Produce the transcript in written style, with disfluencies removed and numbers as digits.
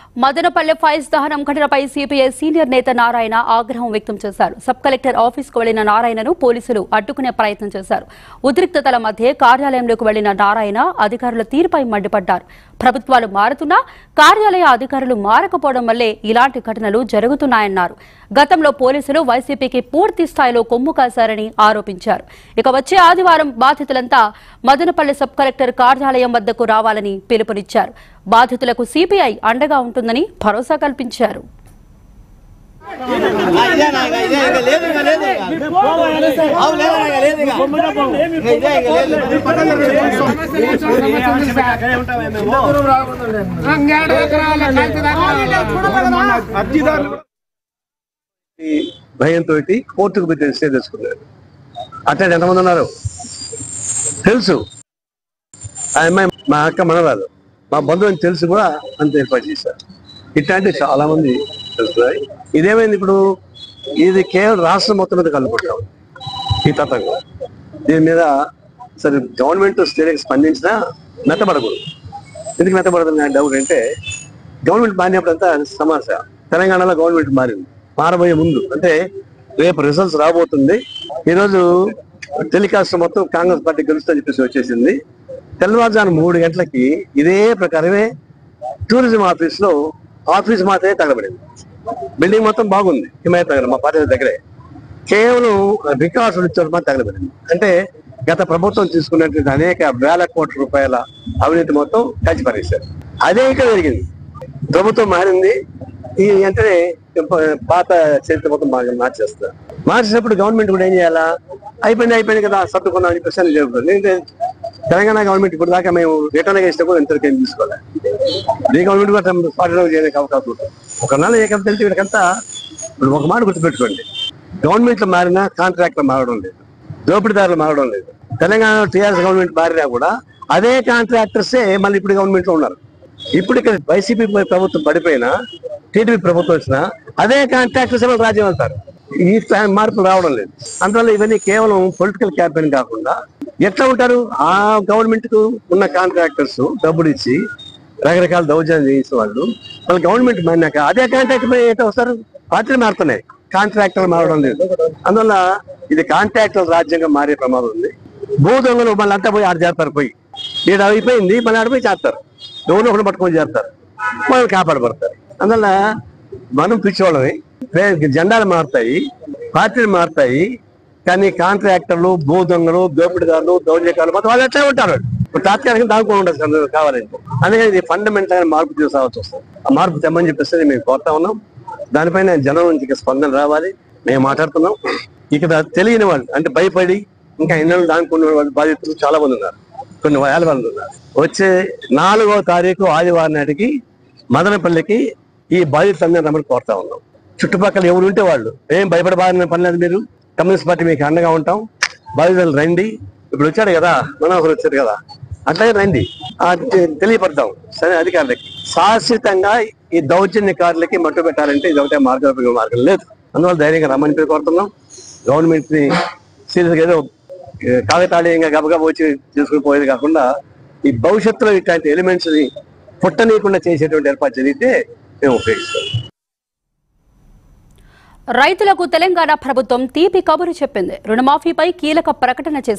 Madanapalle files దహనం ఘటనపై CPI senior నేత నారాయణ ఆగ్రహం వ్యక్తం చేశారు. సబ్ కలెక్టర్ ఆఫీస్ కు వెళ్లిన నారాయణను పోలీసులు అడ్డుకునే ప్రయత్నం చేశారు. ఉద్రిక్తతల మధ్య కార్యాలయంలోకి వెళ్లిన నారాయణ అధికారుల తీరుపై మండిపడ్డారు. ప్రభుత్వాలు మారుతున్నా కార్యాలయ అధికారులు మారకపోవడం వల్లే ఇలాంటి ఘటనలు జరుగుతున్నాయన్నారు. గతంలో పోలీసులు వైసీపీకి పూర్తి స్థాయిలో కొమ్ము కాశారని ఆరోపించారు. ఇక వచ్చే ఆదివారం బాధితులంతా మదనపల్లి సబ్ కలెక్టర్ కార్యాలయం వద్దకు రావాలని పిలుపునిచ్చారు. బాధితులకు CPI అండగా ఉంటుందని భరోసా కల్పించారు. భయంతో కోర్టుకు స్టే తెచ్చుకున్నారు. అట్లా ఎంతమంది ఉన్నారు తెలుసు. ఆ అమ్మాయి మా అక్క మనరాదు, మా బంధువు అని తెలుసు కూడా అంత ఏర్పాటు చేశారు. ఇట్లాంటి చాలా మంది తెలుస్తున్నాయి. ఇదేమైంది ఇప్పుడు? ఇది కేవలం రాష్ట్రం మొత్తం మీద కలుపుకుంటాం ఈ తతంగం. దీని మీద సరే గవర్నమెంట్ స్టేట్కి స్పందించినా మెత్తబడకూడదు. ఎందుకు మెత్తబడదు నా డౌట్ అంటే, గవర్నమెంట్ మారినప్పుడంతా సమస్య. తెలంగాణలో గవర్నమెంట్ మారింది. మారబోయే ముందు అంటే రేపు రిజల్ట్స్ రాబోతుంది. ఈరోజు టెలికాస్ట్ మొత్తం కాంగ్రెస్ పార్టీ గెలుస్తుందని చెప్పేసి వచ్చేసింది. తెల్లవారుజాము 3 గంటలకి ఇదే ప్రకారమే టూరిజం ఆఫీస్ మాత్రమే తగలబడింది. బిల్డింగ్ మొత్తం బాగుంది హిమాయత్ నగర్, మా పార్టీ దగ్గరే. కేవలం రికార్డ్స్ ఇచ్చేవారు మాత్రం తగలబడింది. అంటే గత ప్రభుత్వం తీసుకున్నటువంటి అనేక వేల కోట్ల రూపాయల అవినీతి మొత్తం కలిసిపరేశారు. అదే ఇక్కడ జరిగింది. ప్రభుత్వం మారింది, ఈ వెంటనే పాత చరిత్ర మొత్తం మార్చేస్తారు. మార్చేటప్పుడు గవర్నమెంట్ కూడా ఏం చేయాలా? అయిపోయింది కదా, సర్దుకున్నాం అని చెప్పేసి జరుగుతుంది. తెలంగాణ గవర్నమెంట్ ఇప్పుడు దాకా మేము రిటర్న్ ఇస్తే కూడా ఎంతవరకు ఏం తీసుకోవాలి. ఈ గవర్నమెంట్ కూడా పార్టీలో చేయడానికి అవకాశం ఉంటుంది. ఒక నెల ఏకం తెలిసి వీళ్ళకంతా ఇప్పుడు ఒక మాట గుర్తుపెట్టుకోండి, గవర్నమెంట్లు మారినా కాంట్రాక్ట్లు మారడం లేదు, దోపిడీదారులు మారడం లేదు. తెలంగాణలో TRS గవర్నమెంట్ మారినా కూడా అదే కాంట్రాక్టర్సే మళ్ళీ ఇప్పుడు గవర్నమెంట్ లో ఉన్నారు. ఇప్పుడు ఇక్కడ వైసీపీ ప్రభుత్వం పడిపోయినా, టీడీపీ ప్రభుత్వం వచ్చినా అదే కాంట్రాక్టర్స్ రాజ్యం వెళ్తారు. ఈ మార్పులు రావడం లేదు. అందువల్ల ఇవన్నీ కేవలం పొలిటికల్ క్యాంపెయిన్ కాకుండా ఎట్లా ఉంటారు? ఆ గవర్నమెంట్ కు ఉన్న కాంట్రాక్టర్స్ డబ్బులు ఇచ్చి రకరకాల దౌర్జన్యం చేసే వాళ్ళు గవర్నమెంట్ మారినాక అదే కాంట్రాక్టర్ ఎట్లా వస్తారు? పార్టీలు మారుతున్నాయి, కాంట్రాక్టర్లు మారడం లేదు. అందువల్ల ఇది కాంట్రాక్టర్ రాజ్యంగా మారే ప్రమాదం ఉంది. భూదొంగలు మళ్ళీ అంతా పోయి ఆడ చేస్తారు. పోయి ఈడ అయిపోయింది, మళ్ళీ ఆడిపోయి చేస్తారు. ఎవరో ఒకరు పట్టుకొని చేస్తారు, వాళ్ళు కాపాడబడతారు. అందువల్ల మనం పిచ్చోళ్ళని, జెండాలు మారుతాయి, పార్టీలు మారుతాయి, కానీ కాంట్రాక్టర్లు, భూదొంగలు, దోపిడీదారులు, దౌర్జన్యాలు మొత్తం వాళ్ళు ఎట్లా ఉంటారు. ఇప్పుడు తాత్కాలికంగా దాచుకొని ఉండదు కావాలంటే. అందుకని ఇది ఫండమెంటల్ గా మార్పు తీసుకురావాల్సి వస్తుంది. ఆ మార్పు తెమ్మని చెప్పేసి మేము కోరుతా ఉన్నాం. దానిపైన జనం నుంచి స్పందన రావాలి. మేము మాట్లాడుతున్నాం. ఇక్కడ తెలియని వాళ్ళు అంటే భయపడి ఇంకా ఎన్నో దానికున్న వాళ్ళు బాధితులు చాలా మంది ఉన్నారు, కొన్ని వేల మంది ఉన్నారు. వచ్చే 4వ తారీఖు ఆదివారం నాటికి మదనపల్లికి ఈ బాధితులందరూ రమ్మని కోరుతా ఉన్నాం. చుట్టుపక్కల ఎవరు ఉంటే వాళ్ళు, ఏం భయపడబారిన పని లేదు, మీరు కమ్యూనిస్ట్ పార్టీ మీకు అండగా ఉంటాం, బాధితులు రండి. ఇప్పుడు వచ్చాడు కదా, మనోహర్ వచ్చాడు కదా, అట్లాగే రండి, తెలియపడతాం సరే అధికారులకి. శాశ్వతంగా ఈ దౌర్జన్యకారులకి మట్టు పెట్టాలంటే ఇది ఒకటే మార్గం లేదు. అందువల్ల ధైర్యంగా రమ్మని కోరుతున్నాం. గవర్నమెంట్ ని సీరియస్గా ఏదో కాకతాళీయంగా గబగబా వచ్చి తీసుకుని పోయేది కాకుండా ఈ భవిష్యత్తులో ఇట్లాంటి ఎలిమెంట్స్ ని పుట్టనీయకుండా చేసేటువంటి ఏర్పాటు జరిగితే మేము ఉపయోగిస్తాం. రైతులకు తెలంగాణ ప్రభుత్వం తీపి కబురు చెప్పింది. రుణమాఫీపై కీలక ప్రకటన చేసింది.